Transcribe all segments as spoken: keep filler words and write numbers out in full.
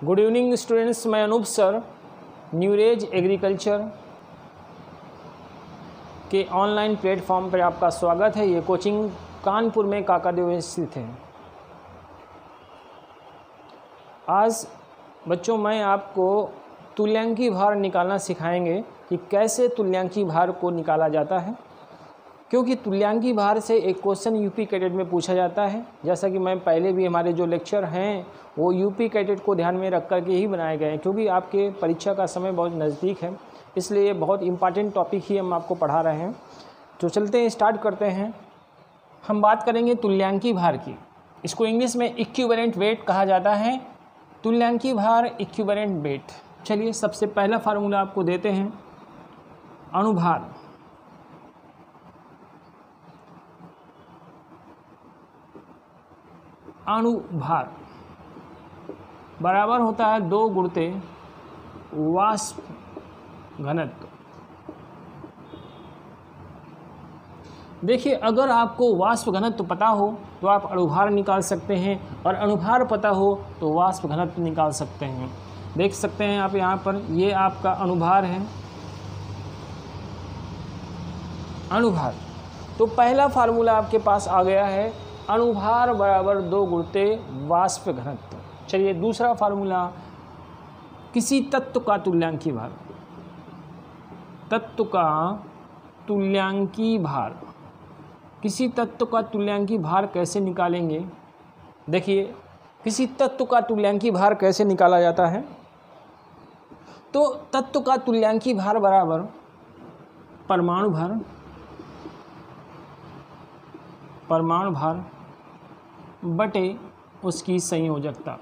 Good evening students, मैं Anup sir न्यूरेज agriculture के ऑनलाइन प्लेटफॉर्म पर आपका स्वागत है। ये कोचिंग कानपुर में काकादेव स्थित है। आज बच्चों मैं आपको तुल्यांकी भार निकालना सिखाएंगे कि कैसे तुल्यांकी भार को निकाला जाता है, क्योंकि तुल्यांकी भार से एक क्वेश्चन यूपी कैडेट में पूछा जाता है। जैसा कि मैं पहले भी हमारे जो लेक्चर हैं वो यूपी कैडेट को ध्यान में रख कर के ही बनाए गए हैं, क्योंकि आपके परीक्षा का समय बहुत नज़दीक है, इसलिए बहुत इम्पॉर्टेंट टॉपिक ही हम आपको पढ़ा रहे हैं। तो चलते हैं, स्टार्ट करते हैं। हम बात करेंगे तुल्यांकी भार की। इसको इंग्लिश में इक्विवेलेंट वेट कहा जाता है। तुल्यांकी भार इक्विवेलेंट वेट। चलिए सबसे पहला फार्मूला आपको देते हैं। अणुभार अणुभार बराबर होता है दो गुणित वाष्प घनत्व। देखिए, अगर आपको वाष्प घनत्व पता हो तो आप अणुभार निकाल सकते हैं, और अणुभार पता हो तो वाष्प घनत्व निकाल सकते हैं। देख सकते हैं आप यहाँ पर, ये आपका अणुभार है। अणुभार तो पहला फार्मूला आपके पास आ गया है, अणुभार बराबर दो गुणित वाष्प घनत्व। चलिए दूसरा फार्मूला, किसी तत्व का तुल्यांकी भार। तत्व का तुल्यांकी भार। किसी तत्व का तुल्यांकी भार कैसे निकालेंगे? देखिए, किसी तत्व का तुल्यांकी भार कैसे निकाला जाता है। तो तत्व का तुल्यांकी भार बराबर परमाणु भार परमाणु भार बटे उसकी संयोजकता।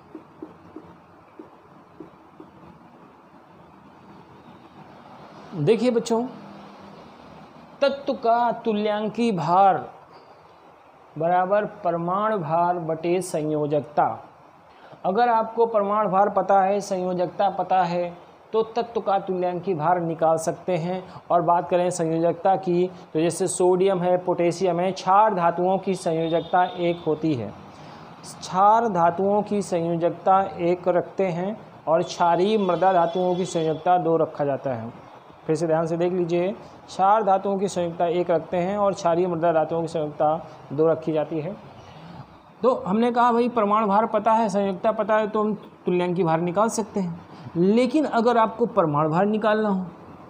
देखिए बच्चों, तत्व का तुल्यांकी भार बराबर परमाणु भार बटे संयोजकता। अगर आपको परमाणु भार पता है, संयोजकता पता है, तो तत्व का तुल्यांकी भार निकाल सकते हैं। और बात करें संयोजकता की, तो जैसे सोडियम है, पोटेशियम है, क्षार धातुओं की संयोजकता एक होती है। क्षार धातुओं की संयोजकता एक रखते हैं, और क्षारीय मृदा धातुओं की संयोजकता दो रखा जाता है। फिर से ध्यान से देख लीजिए, क्षार धातुओं की संयोजकता एक रखते हैं और क्षारीय मृदा धातुओं की संयोजकता दो रखी जाती है। तो हमने कहा भाई परमाणु भार पता है, संयोजकता पता है, तो हम तुल्यांकी भार निकाल सकते हैं। लेकिन अगर आपको परमाणु भार निकालना हो,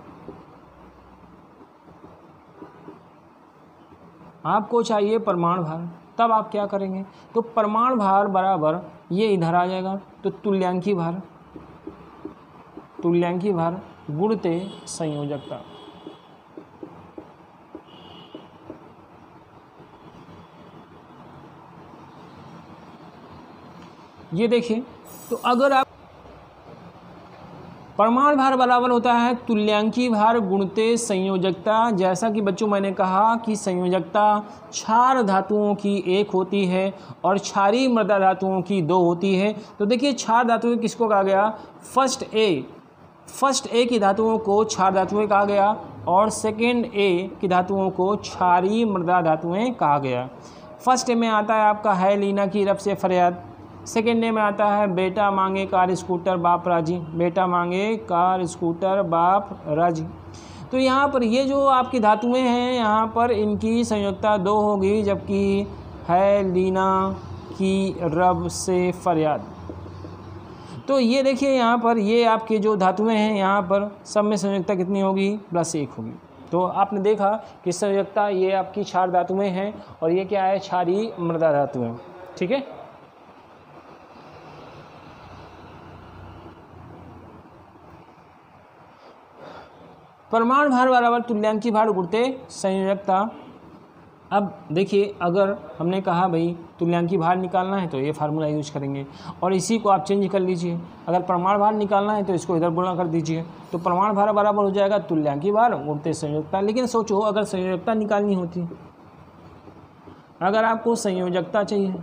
आपको चाहिए परमाणु भार, तब आप क्या करेंगे? तो परमाणु भार बराबर ये इधर आ जाएगा, तो तुल्यांकी भार तुल्यांकी भार गुणित संयोजकता। ये देखिए, तो अगर आप परमाणु भार बराबर होता है तुल्यांकी भार गुणित संयोजकता। जैसा कि बच्चों मैंने कहा कि संयोजकता क्षार धातुओं की एक होती है और क्षारीय मृदा धातुओं की दो होती है। तो देखिए, क्षार धातुएं किसको कहा गया? फर्स्ट ए फर्स्ट ए की धातुओं को क्षार धातुएं कहा गया, और सेकेंड ए की धातुओं को क्षारीय मृदा धातुएं कहा गया। फर्स्ट ए में आता है आपका है लीना की रब से फरियाद। सेकेंड डे में आता है बेटा मांगे कार स्कूटर बाप राजी। बेटा मांगे कार स्कूटर बाप राजी। तो यहाँ पर ये जो आपकी धातुएं हैं, यहाँ पर इनकी संयोजकता दो होगी, जबकि है लीना की रब से फरियाद। तो ये देखिए, यहाँ पर ये आपके जो धातुएं हैं, यहाँ पर सब में संयोजकता कितनी होगी? प्लस एक होगी। तो आपने देखा कि संयोजकता ये आपकी क्षार धातुएं हैं, और ये क्या है? क्षारीय मृदा धातुएं। ठीक है। परमाणु भार बराबर तुल्यांकी भार गुणित संयोजकता। अब देखिए, अगर हमने कहा भाई तुल्यांकी भार निकालना है तो ये फार्मूला यूज करेंगे, और इसी को आप चेंज कर लीजिए। अगर परमाणु भार निकालना है तो इसको इधर गुणा कर दीजिए, तो परमाणु भार बराबर हो जाएगा तुल्यांकी भार गुणित संयोजकता। लेकिन सोचो, अगर संयोजकता निकालनी होती, अगर आपको संयोजकता चाहिए,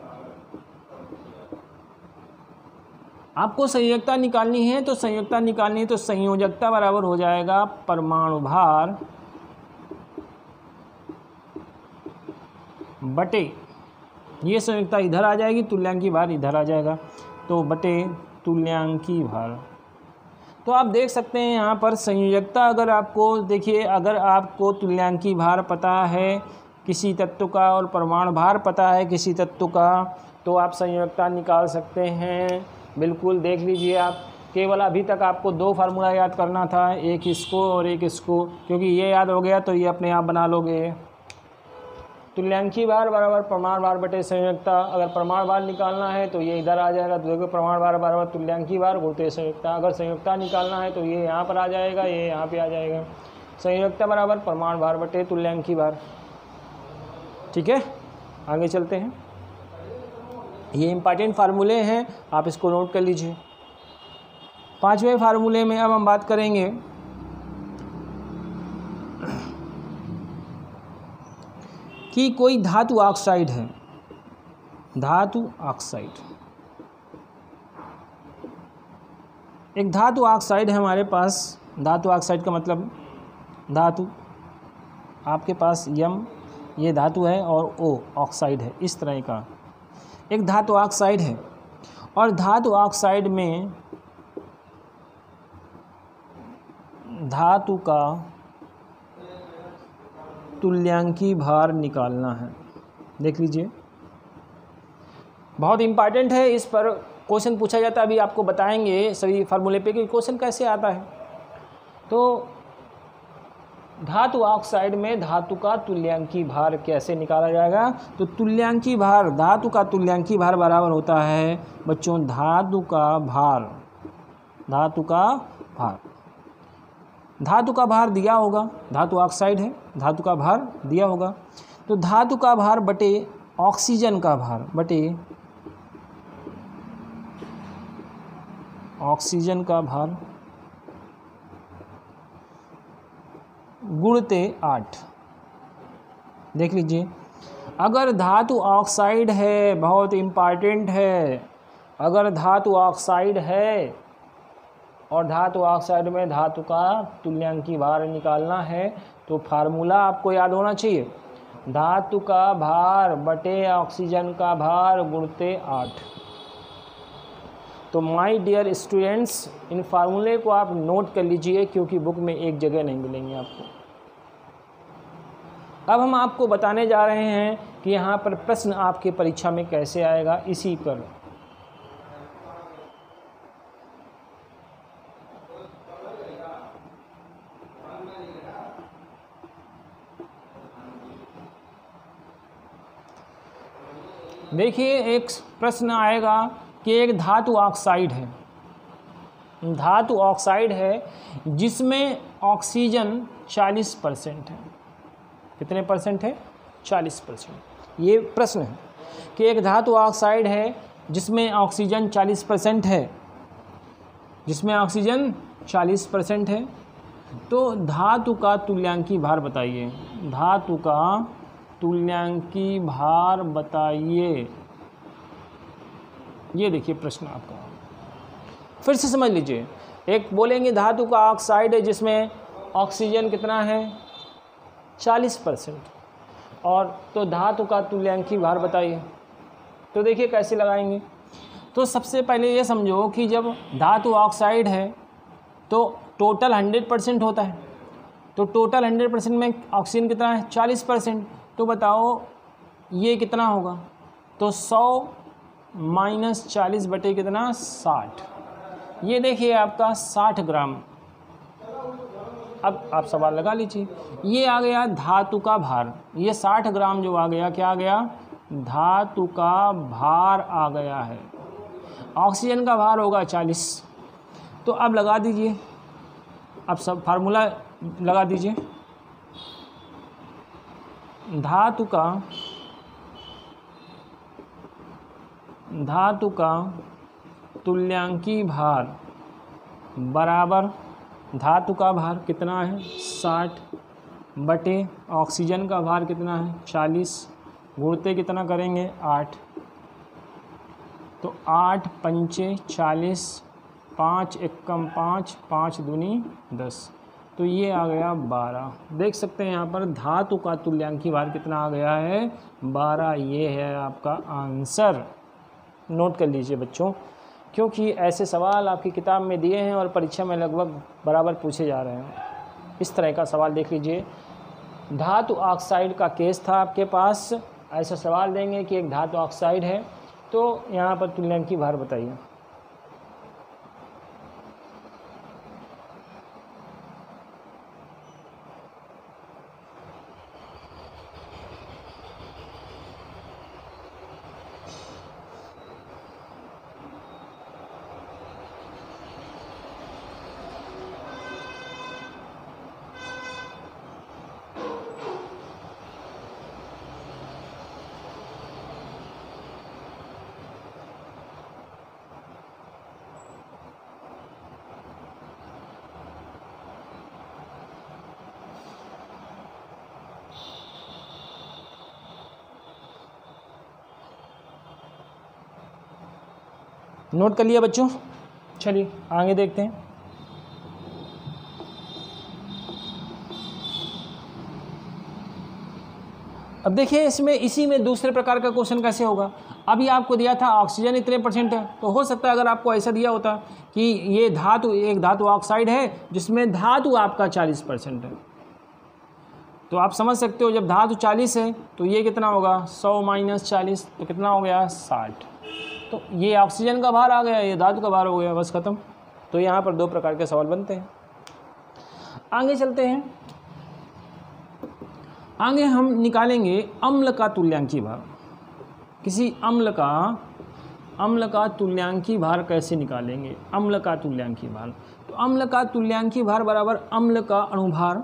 आपको संयोजकता निकालनी है तो संयोजकता निकालनी है तो संयोजकता बराबर हो जाएगा परमाणु भार बटे ये संयुक्ता इधर आ जाएगी, तुल्यांकी भार इधर आ जाएगा, तो बटे तुल्यांकी भार। तो आप देख सकते हैं यहाँ पर संयोजकता, अगर आपको देखिए, अगर आपको तुल्यांकी भार पता है किसी तत्व का और परमाणु भार पता है किसी तत्व का, तो आप संयोजकता निकाल सकते हैं। बिल्कुल देख लीजिए आप, केवल अभी तक आपको दो फार्मूला याद करना था, एक इसको और एक इसको, क्योंकि ये याद हो गया तो ये अपने आप बना लोगे। तुल्यांकी भार बराबर परमाणु भार बटे संयोजकता। अगर परमाणु भार निकालना है तो ये इधर आ जाएगा, तो देखो परमाणु भार बराबर तुल्यांकी भार गुणित संयोजकता। अगर संयोजकता निकालना है तो ये यहाँ पर आ जाएगा, ये यहाँ पे आ जाएगा। संयोजकता बराबर परमाणु भार बटे तुल्यांकी भार। ठीक है, आगे चलते हैं। ये इंपॉर्टेंट फार्मूले हैं, आप इसको नोट कर लीजिए। पांचवें फार्मूले में अब हम बात करेंगे कि कोई धातु ऑक्साइड है, धातु ऑक्साइड, एक धातु ऑक्साइड है हमारे पास। धातु ऑक्साइड का मतलब धातु, आपके पास यम ये धातु है और ओ ऑक्साइड है, इस तरह का एक धातु ऑक्साइड है। और धातु ऑक्साइड में धातु का तुल्यांकी भार निकालना है। देख लीजिए, बहुत इम्पॉर्टेंट है, इस पर क्वेश्चन पूछा जाता है। अभी आपको बताएंगे सभी फार्मूले पे कि क्वेश्चन कैसे आता है। तो धातु ऑक्साइड में धातु का तुल्यांकी भार कैसे निकाला जाएगा? तो तुल्यांकी भार, धातु का तुल्यांकी भार बराबर होता है बच्चों धातु का भार, धातु का भार, धातु का भार दिया होगा, धातु ऑक्साइड है, धातु का भार दिया होगा, तो धातु का भार बटे ऑक्सीजन का भार बटे ऑक्सीजन का भार गुणते आठ। देख लीजिए, अगर धातु ऑक्साइड है, बहुत इम्पॉर्टेंट है, अगर धातु ऑक्साइड है और धातु ऑक्साइड में धातु का तुल्यांकी भार निकालना है, तो फार्मूला आपको याद होना चाहिए, धातु का भार बटे ऑक्सीजन का भार गुणते आठ। तो माय डियर स्टूडेंट्स, इन फार्मूले को आप नोट कर लीजिए, क्योंकि बुक में एक जगह नहीं मिलेंगे आपको। अब हम आपको बताने जा रहे हैं कि यहाँ पर प्रश्न आपके परीक्षा में कैसे आएगा, इसी पर। देखिए, एक प्रश्न आएगा कि एक धातु ऑक्साइड है, धातु ऑक्साइड है जिसमें ऑक्सीजन चालीस परसेंट है। कितने परसेंट है? चालीस परसेंट। ये प्रश्न है कि एक धातु ऑक्साइड है जिसमें ऑक्सीजन चालीस परसेंट है, जिसमें ऑक्सीजन चालीस परसेंट है, तो धातु का तुल्यांकी भार बताइए, धातु का तुल्यांकी भार बताइए। ये देखिए प्रश्न आपका, फिर से समझ लीजिए। एक बोलेंगे धातु का ऑक्साइड है जिसमें ऑक्सीजन कितना है? चालीस परसेंट, और तो धातु का तुल्यांकी भार बताइए। तो देखिए कैसे लगाएंगे। तो सबसे पहले ये समझो कि जब धातु ऑक्साइड है तो टोटल हंड्रेड परसेंट होता है, तो टोटल हंड्रेड परसेंट में ऑक्सीजन कितना है? चालीस परसेंट। तो बताओ ये कितना होगा? तो सौ माइनस चालीस बटे कितना? साठ। ये देखिए आपका साठ ग्राम। अब आप सवाल लगा लीजिए, ये आ गया धातु का भार, ये साठ ग्राम जो आ गया, क्या आ गया? धातु का भार आ गया है। ऑक्सीजन का भार होगा चालीस। तो अब लगा दीजिए, अब सब फार्मूला लगा दीजिए। धातु का धातु का तुल्यांकी भार बराबर धातु का भार कितना है? साठ बटे ऑक्सीजन का भार कितना है? चालीस, गुणते कितना करेंगे? आठ। तो आठ पंचे चालीस, पाँच एकम पाँच, पाँच दूनी दस, तो ये आ गया बारह। देख सकते हैं यहाँ पर धातु का तुल्यांकी भार कितना आ गया है? बारह। ये है आपका आंसर। नोट कर लीजिए बच्चों, क्योंकि ऐसे सवाल आपकी किताब में दिए हैं और परीक्षा में लगभग बराबर पूछे जा रहे हैं। इस तरह का सवाल देख लीजिए। धातु ऑक्साइड का केस था आपके पास, ऐसा सवाल देंगे कि एक धातु ऑक्साइड है, तो यहाँ पर तुल्यांकी भार बताइए। नोट कर लिया बच्चों? चलिए आगे देखते हैं। अब देखिए इसमें इसी में दूसरे प्रकार का क्वेश्चन कैसे होगा। अभी आपको दिया था ऑक्सीजन इतने परसेंट है, तो हो सकता है अगर आपको ऐसा दिया होता कि ये धातु एक धातु ऑक्साइड है जिसमें धातु आपका चालीस परसेंट है, तो आप समझ सकते हो जब धातु चालीस है तो ये कितना होगा, सौ माइनस चालीस, तो कितना हो गया, साठ। तो ये ऑक्सीजन का भार आ गया, ये धातु का भार हो गया, बस खत्म। तो यहाँ पर दो प्रकार के सवाल बनते हैं। आगे चलते हैं। आगे हम निकालेंगे अम्ल का तुल्यांकी भार। किसी अम्ल का अम्ल का तुल्यांकी भार कैसे निकालेंगे? अम्ल का तुल्यांकी भार, तो अम्ल का तुल्यांकी भार बराबर अम्ल का अणुभार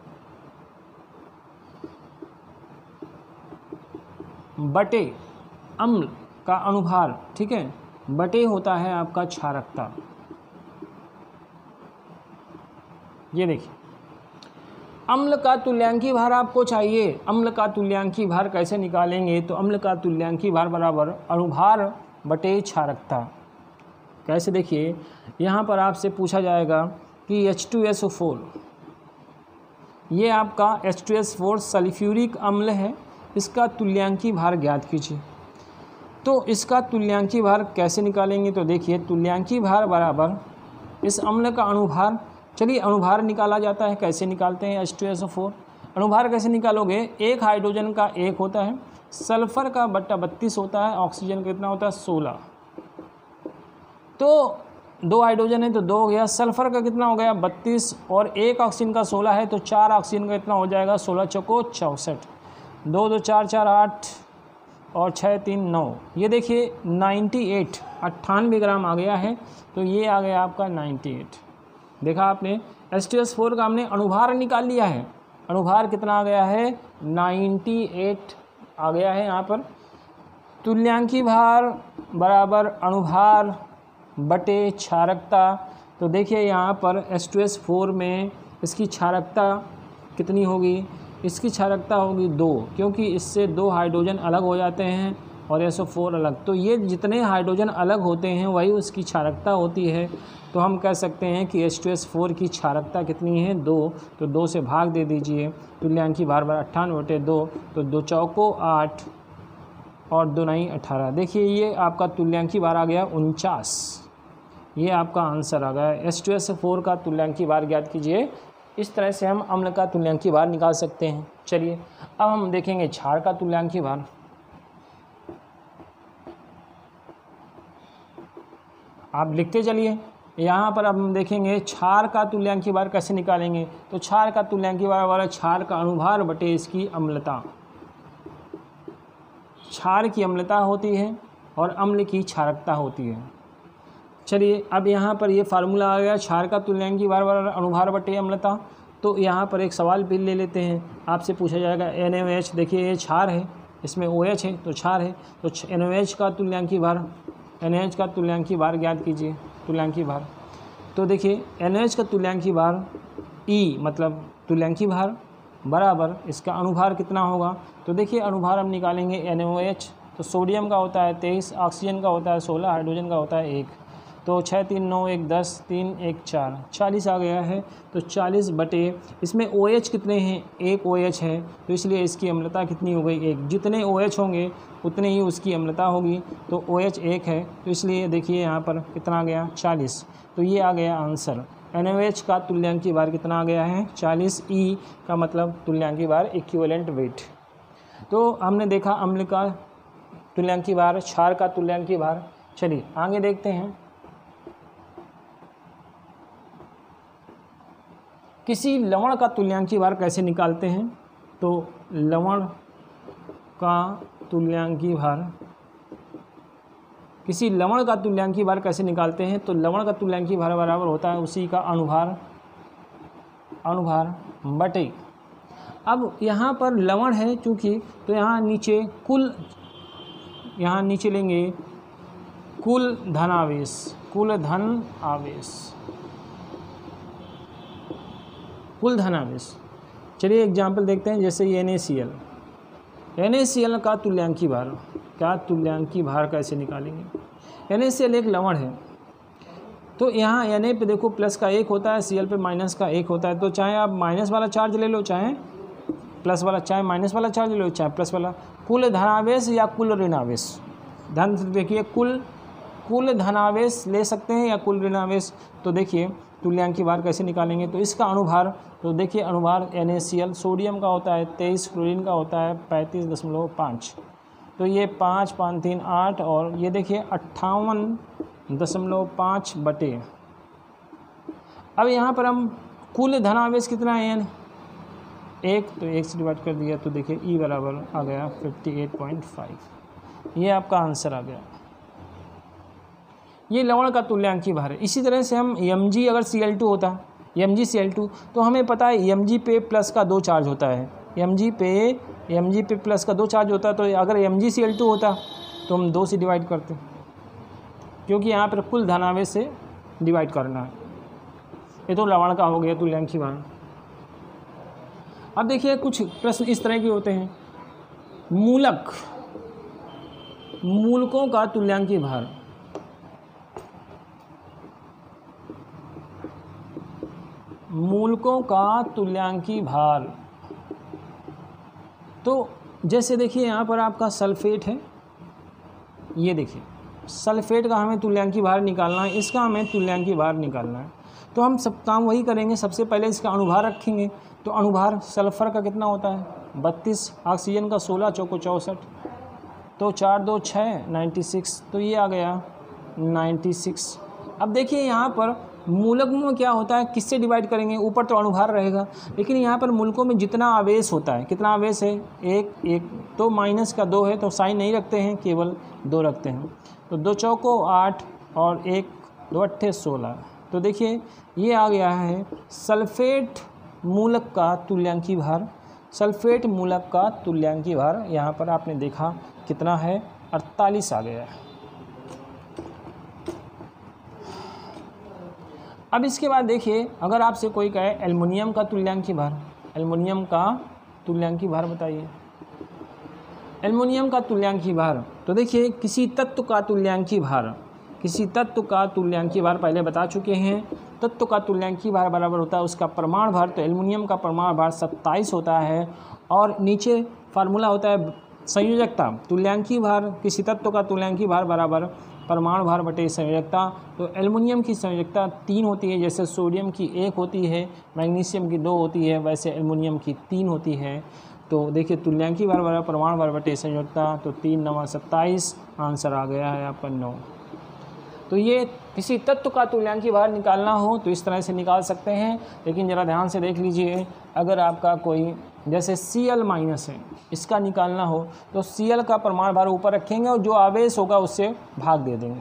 बटे अम्ल का अणुभार, ठीक है, बटे होता है आपका क्षारकता। ये देखिए अम्ल का तुल्यांकी भार आपको चाहिए। अम्ल का तुल्यांकी भार कैसे निकालेंगे? तो अम्ल का तुल्यांकी भार बराबर अणुभार बटे क्षारकता। कैसे? देखिए यहाँ पर आपसे पूछा जाएगा कि H two S O four, ये आपका H two S four sulphuric अम्ल है, इसका तुल्यांकी भार ज्ञात कीजिए। तो इसका तुल्यांकी भार कैसे निकालेंगे? तो देखिए तुल्यांकी भार बराबर इस अम्ल का अणुभार, चलिए अणुभार निकाला जाता है, कैसे निकालते हैं? H two S O four अणुभार कैसे निकालोगे? एक हाइड्रोजन का एक होता है, सल्फर का बट्टा बत्तीस होता है, ऑक्सीजन का कितना होता है, सोलह। तो दो हाइड्रोजन है तो दो हो गया, सल्फर का कितना हो गया, बत्तीस, और एक ऑक्सीजन का सोलह है तो चार ऑक्सीजन का कितना हो जाएगा, सोलह चौको चौंसठ, दो दो चार चार आठ और छः तीन नौ। ये देखिए अट्ठानवे अट्ठानवे ग्राम आ गया है, तो ये आ गया आपका अट्ठानवे। देखा आपने, एच टू एस फोर का हमने अणुभार निकाल लिया है। अणुभार कितना आ गया है, अट्ठानवे आ गया है यहाँ पर। तुल्यांकी भार बराबर अणुभार बटे क्षारकता। तो देखिए यहाँ पर एच टू एस फोर में इसकी क्षारकता कितनी होगी? इसकी क्षारकता होगी दो, क्योंकि इससे दो हाइड्रोजन अलग हो जाते हैं और एस ओ फोर अलग। तो ये जितने हाइड्रोजन अलग होते हैं वही उसकी क्षारकता होती है। तो हम कह सकते हैं कि एच टू एस फोर की क्षारकता कितनी है, दो। तो दो से भाग दे दीजिए, तुल्यांकी भार बार अट्ठानवे बटे दो, तो दो चौको आठ और दो नई अठारह। देखिए ये आपका तुल्यांकी भार आ गया उनचास। ये आपका आंसर आ गया। एच टू एस फोर का तुल्यांकी भार ज्ञात कीजिए। इस तरह से हम अम्ल का तुल्यांकी भार निकाल सकते हैं। चलिए अब हम देखेंगे क्षार का तुल्यांकी भार। आप लिखते चलिए। यहाँ पर अब हम देखेंगे क्षार का तुल्यांकी भार कैसे निकालेंगे। तो क्षार का तुल्यांकी भार वाला क्षार का अणुभार बटे इसकी अम्लता। क्षार की अम्लता होती है और अम्ल की क्षारकता होती है। चलिए अब यहाँ पर ये फार्मूला आ गया, क्षार का तुल्यांकी भार वाला अणुभार बटे अम्लता। तो यहाँ पर एक सवाल भी ले लेते हैं। आपसे पूछा जाएगा एन ओ एच, देखिए ये क्षार है, इसमें ओ एच है तो क्षार है, तो एन ओ एच का तुल्यांकी भार, एन ओ एच का तुल्यांकी भार ज्ञात कीजिए। तुल्यांकी भार, तो देखिए एन ओ एच का तुल्यांकी भार ई मतलब तुल्यांकी भार बराबर इसका अणुभार कितना होगा। तो देखिए अणुभार हम निकालेंगे एन ओ एच, तो सोडियम का होता है तेईस, ऑक्सीजन का होता है सोलह, हाइड्रोजन का होता है एक। तो छः तीन नौ एक दस, तीन एक चार, चालीस आ गया है। तो चालीस बटे इसमें ओ एच कितने हैं, एक ओ एच है, तो इसलिए इसकी अम्लता कितनी हो गई, एक। जितने ओ एच होंगे उतने ही उसकी अम्लता होगी, तो ओ एच एक है, तो इसलिए देखिए यहाँ पर कितना आ गया, चालीस। तो ये आ गया आंसर। एन ओ एच का तुल्यांकी भार कितना आ गया है, चालीस। ई का मतलब तुल्यांकी भार, इक्विवेलेंट वेट। तो हमने देखा अम्ल का तुल्यांकी भार, क्षार का तुल्यांकी भार। चलिए आगे देखते हैं। किसी लवण का तुल्यांकी भार कैसे निकालते हैं, तो लवण का तुल्यांकी भार, किसी लवण का तुल्यांकी भार कैसे निकालते हैं, तो लवण का तुल्यांकी भार बराबर होता है उसी का अनुभार, अनुभार बटे। अब यहाँ पर लवण है चूँकि, तो यहाँ नीचे कुल, यहाँ नीचे लेंगे कुल धनावेश, कुल धन आवेश, कुल धनावेश। चलिए एग्जाम्पल देखते हैं, जैसे N A C L, N A C L का तुल्यांकी भार, क्या तुल्यांकी भार कैसे निकालेंगे। एन ए सी एल एक लवण है, तो यहाँ Na पे देखो प्लस का एक होता है, Cl पे माइनस का एक होता है, तो चाहे आप माइनस वाला चार्ज ले लो, चाहे प्लस वाला, चाहे माइनस वाला चार्ज ले लो, चाहे प्लस वाला। कुल धनावेश या कुल ऋणावेश, ध्यान से देखिए, कुल कुल धनावेश ले सकते हैं या कुल ऋणावेश। तो देखिए तुल्यांकी भार कैसे निकालेंगे, तो इसका अनुभार, तो देखिए अनुभार N A C L sodium का होता है तेईस, क्लोरीन का होता है पैंतीस दशमलव पाँच, तो ये पाँच पाँच तीन आठ, और ये देखिए अट्ठावन दशमलव पाँच बटे। अब यहाँ पर हम कुल धनावेश कितना है एन, एक, तो एक से डिवाइड कर दिया, तो देखिए ई बराबर आ गया अट्ठावन पॉइंट पाँच, ये आपका आंसर आ गया। ये लवण का तुल्यांकी भार है। इसी तरह से हम एम जी, अगर सी एल टू होता, M G C L two, तो हमें पता है एम जी पे प्लस का दो चार्ज होता है, एम जी पे एम जी पे प्लस का दो चार्ज होता है, तो अगर M G C L two होता तो हम दो से डिवाइड करते, क्योंकि यहाँ पर कुल धनावेश से डिवाइड करना है। ये तो लवण का हो गया तुल्यांकी भार। अब देखिए कुछ प्रश्न इस तरह के होते हैं, मूलक, मूलकों का तुल्यांकी भार, मूलकों का तुल्यांकी भार। तो जैसे देखिए यहाँ पर आपका सल्फेट है, ये देखिए सल्फेट का हमें तुल्यांकी भार निकालना है, इसका हमें तुल्यांकी भार निकालना है। तो हम सब काम वही करेंगे, सबसे पहले इसका अनुभार रखेंगे। तो अनुभार सल्फर का कितना होता है, बत्तीस, ऑक्सीजन का सोलह, चौको चौंसठ, तो चार दो छः, नाइन्टी सिक्स, तो ये आ गया नाइन्टी सिक्स। अब देखिए यहाँ पर मूलक में क्या होता है, किससे डिवाइड करेंगे, ऊपर तो अनुभार रहेगा, लेकिन यहाँ पर मूलकों में जितना आवेश होता है, कितना आवेश है, एक एक, तो माइनस का दो है, तो साइन नहीं रखते हैं, केवल दो रखते हैं। तो दो चौको आठ और एक दो अट्ठे सोलह, तो देखिए ये आ गया है सल्फेट मूलक का तुल्यांकी भार। सल्फेट मूलक का तुल्यांकी भार यहाँ पर आपने देखा कितना है, अड़तालीस आ गया है। अब इसके बाद देखिए, अगर आपसे कोई कहे एल्युमिनियम का तुल्यांकी भार, एल्युमिनियम का तुल्यांकी भार बताइए। एल्युमिनियम का तुल्यांकी भार, तो देखिए किसी तत्व का तुल्यांकी भार, किसी तत्व का तुल्यांकी भार पहले बता चुके हैं। तत्व का तुल्यांकी भार बराबर होता है उसका परमाणु भार, तो एल्युमिनियम का परमाणु भार सत्ताईस होता है, और नीचे फार्मूला होता है संयोजकता। तुल्यांकी भार, किसी तत्व का तुल्यांकी भार बराबर परमाणु भार बटे संयोजकता। तो एल्युमिनियम की संयोजकता तीन होती है, जैसे सोडियम की एक होती है, मैग्नीशियम की दो होती है, वैसे एल्युमिनियम की तीन होती है। तो देखिए तुल्यांकी भार बराबर परमाणु भार बटे संयोजकता, तो तीन नवा सत्ताईस, आंसर आ गया है आपका नौ। तो ये किसी तत्व का तुल्यांकी भार निकालना हो तो इस तरह से निकाल सकते हैं, लेकिन ज़रा ध्यान से देख लीजिए, अगर आपका कोई जैसे सी एल माइनस है, इसका निकालना हो तो सी एल का परमाणु भार ऊपर रखेंगे और जो आवेश होगा उससे भाग दे देंगे।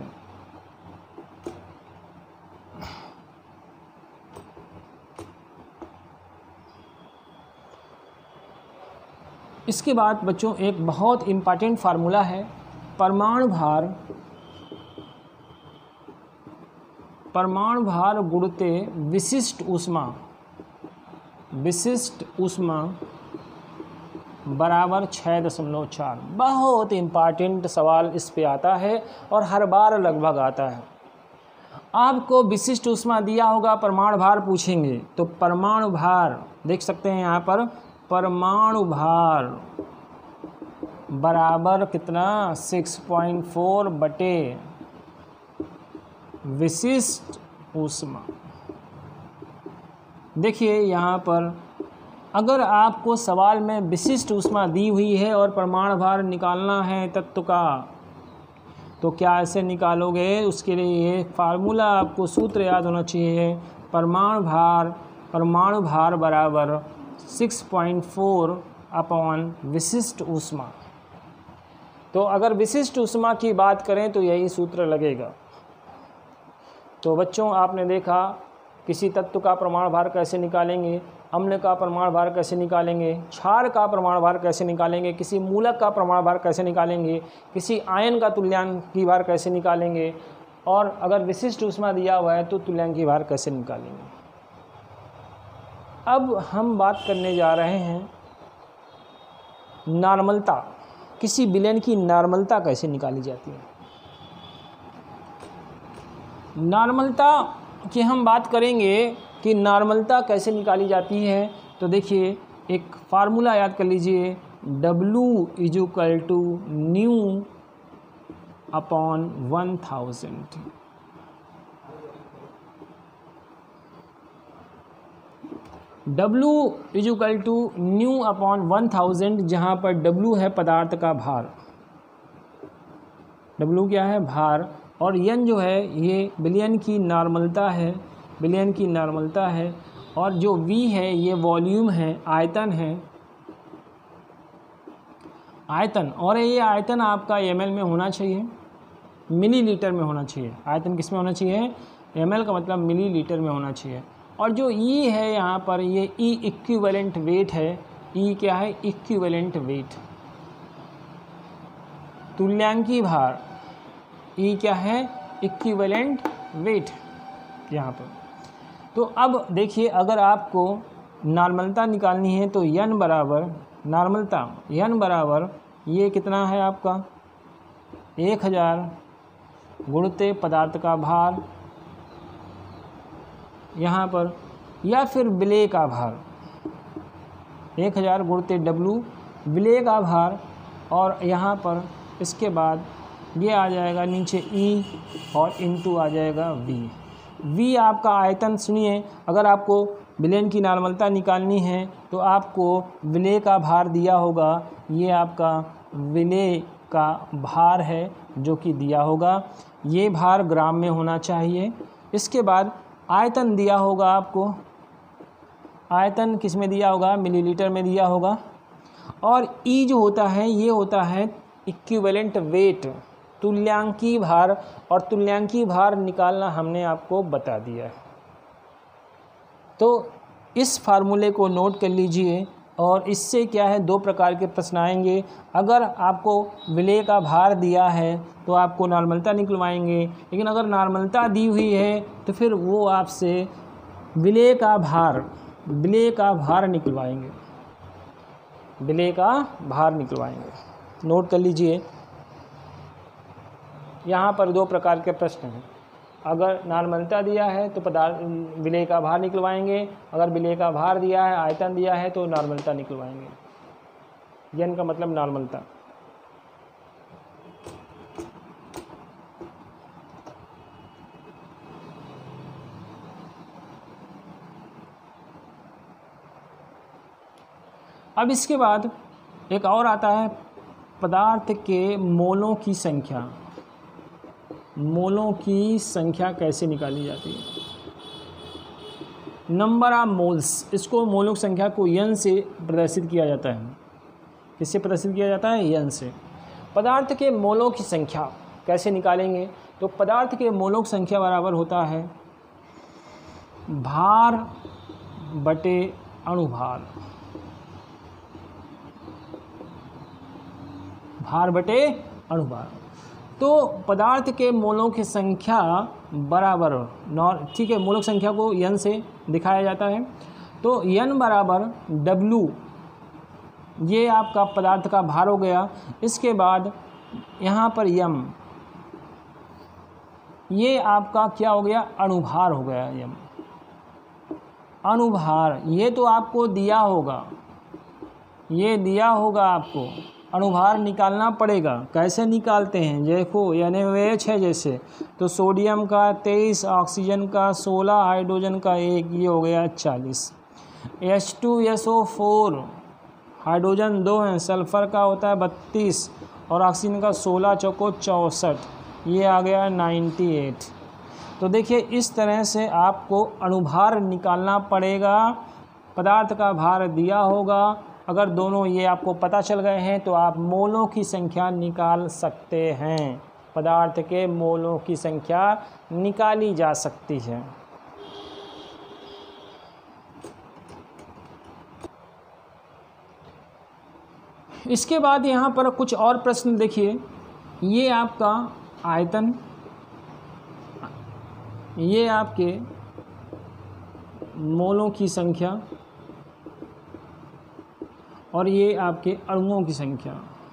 इसके बाद बच्चों एक बहुत इम्पॉर्टेंट फार्मूला है, परमाणु भार, परमाणु भार गुणते विशिष्ट ऊष्मा, विशिष्ट ऊष्मा बराबर छः दशमलव चार। बहुत इम्पॉर्टेंट सवाल इस पे आता है और हर बार लगभग आता है। आपको विशिष्ट ऊष्मा दिया होगा, परमाणु भार पूछेंगे तो परमाणु भार देख सकते हैं यहाँ पर, परमाणु भार बराबर कितना सिक्स पॉइंट फोर बटे विशिष्ट ऊष्मा। देखिए यहाँ पर अगर आपको सवाल में विशिष्ट ऊष्मा दी हुई है और परमाणु भार निकालना है तत्व का, तो क्या ऐसे निकालोगे? उसके लिए ये फार्मूला आपको सूत्र याद होना चाहिए, परमाणु भार परमाणु भार बराबर सिक्स पॉइंट फोर अपॉन विशिष्ट ऊष्मा। तो अगर विशिष्ट ऊष्मा की बात करें तो यही सूत्र लगेगा। तो बच्चों आपने देखा किसी तत्व का परमाणु भार कैसे निकालेंगे, अम्ल का परमाणु भार कैसे निकालेंगे, क्षार का परमाणु भार कैसे निकालेंगे, किसी मूलक का परमाणु भार कैसे निकालेंगे, किसी आयन का तुल्यांकी भार कैसे निकालेंगे, और अगर विशिष्ट ऊष्मा दिया हुआ है तो तुल्यांकी भार कैसे निकालेंगे। अब हम बात करने जा रहे हैं नॉर्मलता, किसी विलयन की नॉर्मलता कैसे निकाली जाती है। नॉर्मलता की हम बात करेंगे कि नॉर्मलता कैसे निकाली जाती है। तो देखिए एक फार्मूला याद कर लीजिए, W is equal to new upon one thousand. W is equal to new upon one thousand, जहाँ पर W है पदार्थ का भार, W क्या है? भार, और N जो है ये विलयन की नॉर्मलता है, विलयन की नॉर्मलता है, और जो V है ये वॉल्यूम है, आयतन है, आयतन, और ये आयतन आपका एम एल में होना चाहिए, मिलीलीटर में होना चाहिए। आयतन किस में होना चाहिए? एम एल का मतलब मिलीलीटर में होना चाहिए। और जो E है यहाँ पर ये E इक्विवेलेंट वेट है। E क्या है? इक्विवेलेंट वेट, तुल्यांकी भार। E क्या है? इक्विवेलेंट वेट यहाँ पर। तो अब देखिए अगर आपको नॉर्मलता निकालनी है तो N बराबर नॉर्मलता N बराबर ये कितना है आपका एक हज़ार गुणित पदार्थ का भार यहाँ पर, या फिर विलेय का भार, एक हज़ार गुणित W विलेय का भार, और यहाँ पर इसके बाद ये आ जाएगा नीचे E और इनटू आ जाएगा V। V आपका आयतन। सुनिए अगर आपको विलयन की नॉर्मलता निकालनी है तो आपको विलेय का भार दिया होगा, ये आपका विलेय का भार है जो कि दिया होगा, ये भार ग्राम में होना चाहिए। इसके बाद आयतन दिया होगा आपको, आयतन किस में दिया होगा? मिलीलीटर में दिया होगा। और E जो होता है ये होता है इक्विवेलेंट वेट, तुल्यांकी भार, और तुल्यांकी भार निकालना हमने आपको बता दिया है। तो इस फार्मूले को नोट कर लीजिए, और इससे क्या है दो प्रकार के प्रश्न आएंगे। अगर आपको विलेय का भार दिया है तो आपको नॉर्मलता निकलवाएंगे, लेकिन अगर नॉर्मलता दी हुई है तो फिर वो आपसे विलेय का भार विलेय का भार निकलवाएंगे विलेय का भार निकलवाएंगे। नोट कर लीजिए, यहाँ पर दो प्रकार के प्रश्न हैं। अगर नॉर्मलता दिया है तो पदार्थ विलेय का भार निकलवाएंगे, अगर विलेय का भार दिया है, आयतन दिया है तो नॉर्मलता निकलवाएंगे। एन का मतलब नॉर्मलता। अब इसके बाद एक और आता है पदार्थ के मोलों की संख्या। मोलों की संख्या कैसे निकाली जाती है? नंबर ऑफ मोल्स, इसको मोलों की संख्या को एन से प्रदर्शित किया जाता है। किससे प्रदर्शित किया जाता है? एन से। पदार्थ के मोलों की संख्या कैसे निकालेंगे? तो पदार्थ के मोलों की संख्या बराबर होता है भार बटे अणुभार, भार बटे अणुभार। तो पदार्थ के मोलों की संख्या बराबर नॉर ठीक है, मोलों की संख्या को एन से दिखाया जाता है। तो एन बराबर डब्लू, ये आपका पदार्थ का भार हो गया। इसके बाद यहाँ पर यम ये आपका क्या हो गया, अणुभार हो गया। ये अणुभार, ये तो आपको दिया होगा, ये दिया होगा आपको, अणुभार निकालना पड़ेगा। कैसे निकालते हैं देखो, यानी एच है जैसे, तो सोडियम का तेईस, ऑक्सीजन का सोलह, हाइड्रोजन का एक, ये हो गया चालीस। H two S O four, hydrogen दो हैं, सल्फ़र का होता है बत्तीस और ऑक्सीजन का सोलह चौको चौंसठ, ये आ गया अट्ठानवे। तो देखिए इस तरह से आपको अणुभार निकालना पड़ेगा। पदार्थ का भार दिया होगा, अगर दोनों ये आपको पता चल गए हैं तो आप मोलों की संख्या निकाल सकते हैं। पदार्थ के मोलों की संख्या निकाली जा सकती है। इसके बाद यहाँ पर कुछ और प्रश्न देखिए, ये आपका आयतन, ये आपके मोलों की संख्या और ये आपके अणुओं की संख्या,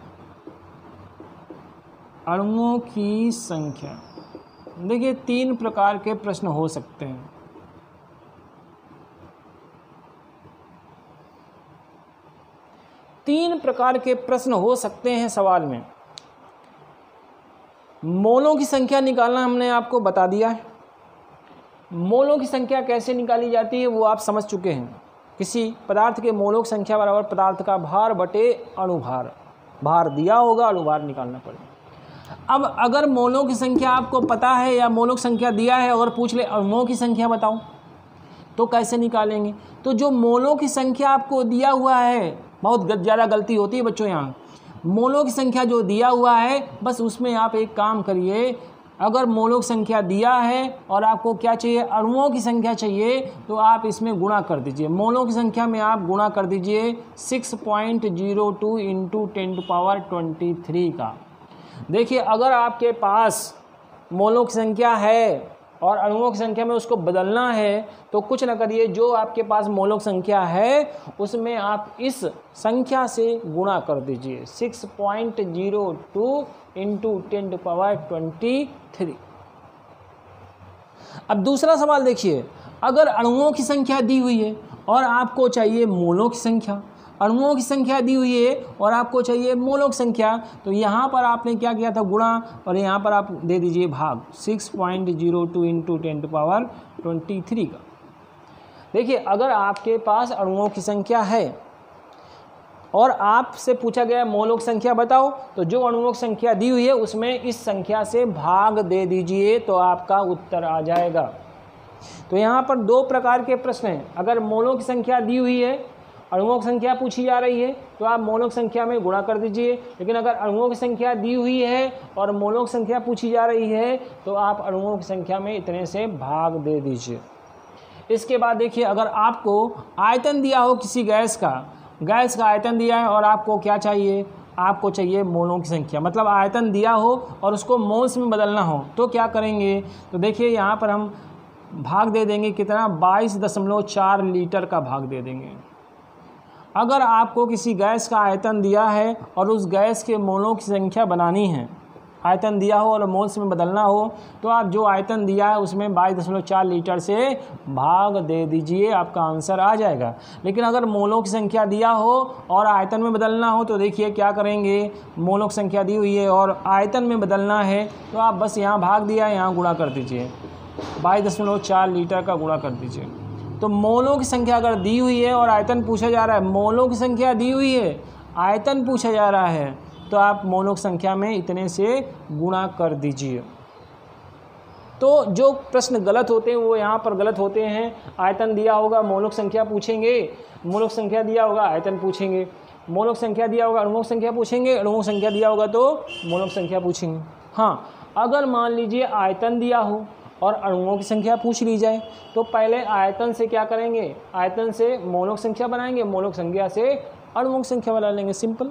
अणुओं की संख्या। देखिए तीन प्रकार के प्रश्न हो सकते हैं। तीन प्रकार के प्रश्न हो सकते हैं सवाल में। मोलों की संख्या निकालना हमने आपको बता दिया है। मोलों की संख्या कैसे निकाली जाती है वो आप समझ चुके हैं। किसी पदार्थ के मोलों की संख्या बराबर पदार्थ का भार बटे अणुभार, भार दिया होगा, अणुभार निकालना पड़ेगा। अब अगर मोलों की संख्या आपको पता है या मोलों की संख्या दिया है, अगर पूछ ले अणुओं की संख्या बताओ तो कैसे निकालेंगे। तो जो मोलों की संख्या आपको दिया हुआ है, बहुत ज़्यादा गलती होती है बच्चों यहाँ, मोलों की संख्या जो दिया हुआ है बस उसमें आप एक काम करिए, अगर मोलों की संख्या दिया है और आपको क्या चाहिए, अणुओं की संख्या चाहिए, तो आप इसमें गुणा कर दीजिए। मोलों की संख्या में आप गुणा कर दीजिए six point zero two into ten to power twenty three का। देखिए अगर आपके पास मोलों की संख्या है और अणुओं की संख्या में उसको बदलना है तो कुछ ना करिए, जो आपके पास मोलों की संख्या है उसमें आप इस संख्या से गुणा कर दीजिए, six point zero two into ten to power twenty three. अब दूसरा सवाल देखिए, अगर अणुओं की संख्या दी हुई है और आपको चाहिए मोलों की संख्या, अणुओं की संख्या दी हुई है और आपको चाहिए मोलों की संख्या, तो यहाँ पर आपने क्या किया था, गुणा, और यहाँ पर आप दे दीजिए भाग, six point zero two into ten to power twenty three का। देखिए अगर आपके पास अणुओं की संख्या है और आपसे पूछा गया मोलों की संख्या बताओ, तो जो अणुओं की संख्या दी हुई है उसमें इस संख्या से भाग दे दीजिए तो आपका उत्तर आ जाएगा। तो यहाँ पर दो प्रकार के प्रश्न हैं। अगर मोलों की संख्या दी हुई है, अणुओं की संख्या पूछी जा रही है, तो आप मोलों की संख्या में गुणा कर दीजिए। लेकिन अगर अणुओं की संख्या दी हुई है और मोलों की संख्या पूछी जा रही है तो आप अणुओं की संख्या में इतने से भाग दे दीजिए। इसके बाद देखिए, अगर आपको आयतन दिया हो किसी गैस का, गैस का आयतन दिया है और आपको क्या चाहिए, आपको चाहिए मोलों की संख्या, मतलब आयतन दिया हो और उसको मोल्स में बदलना हो, तो क्या करेंगे। तो देखिए यहाँ पर हम भाग दे देंगे कितना, बाईस दशमलव चार लीटर का भाग दे देंगे। अगर आपको किसी गैस का आयतन दिया है और उस गैस के मोलों की संख्या बनानी है, आयतन दिया हो और मोल्स में बदलना हो, तो आप जो आयतन दिया है उसमें बाईस दशमलव चार लीटर से भाग दे दीजिए, आपका आंसर आ जाएगा। लेकिन अगर मोलों की संख्या दिया हो और आयतन में बदलना हो तो देखिए क्या करेंगे, मोलों की संख्या दी हुई है और आयतन में बदलना है तो आप बस यहाँ भाग दिया है, यहाँ गुणा कर दीजिए, बाईस दशमलव चार लीटर का गुणा कर दीजिए। तो मोलों की संख्या अगर दी हुई है और आयतन पूछा जा रहा है, मोलों की संख्या दी हुई है, आयतन पूछा जा रहा है, तो आप मोलों की संख्या में इतने से गुणा कर दीजिए। तो जो प्रश्न गलत होते हैं वो यहाँ पर गलत होते हैं। आयतन दिया होगा, मोलों की संख्या पूछेंगे, मोलों की संख्या दिया होगा, आयतन पूछेंगे, मोलों की संख्या दिया होगा, अणुओं की संख्या पूछेंगे, अणुओं की संख्या दिया होगा तो मोलों की संख्या पूछेंगे। हाँ, अगर मान लीजिए आयतन दिया हो और अणुओं की संख्या पूछ ली जाए तो पहले आयतन से क्या करेंगे, आयतन से मोलों की संख्या बनाएंगे, मोलों की संख्या से अणुओं की संख्या बना लेंगे, सिंपल।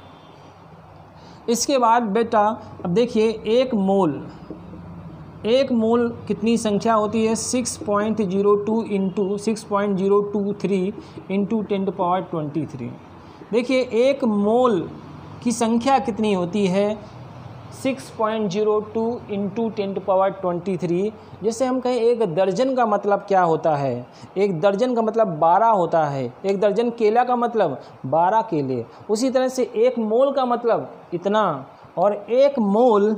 इसके बाद बेटा अब देखिए, एक मोल, एक मोल कितनी संख्या होती है, six point zero two into six point zero two three into ten to power twenty three. देखिए एक मोल की संख्या कितनी होती है, six point zero two into ten to power twenty three. जैसे हम कहें एक दर्जन का मतलब क्या होता है, एक दर्जन का मतलब बारह होता है, एक दर्जन केला का मतलब बारह केले। उसी तरह से एक मोल का मतलब इतना, और एक मोल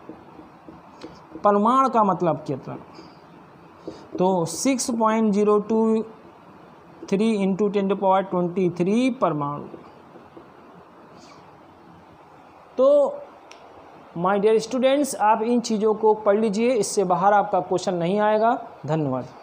परमाणु का मतलब कितना। तो six point zero two three into ten to power twenty three परमाणु। तो माय डियर स्टूडेंट्स, आप इन चीज़ों को पढ़ लीजिए, इससे बाहर आपका क्वेश्चन नहीं आएगा। धन्यवाद।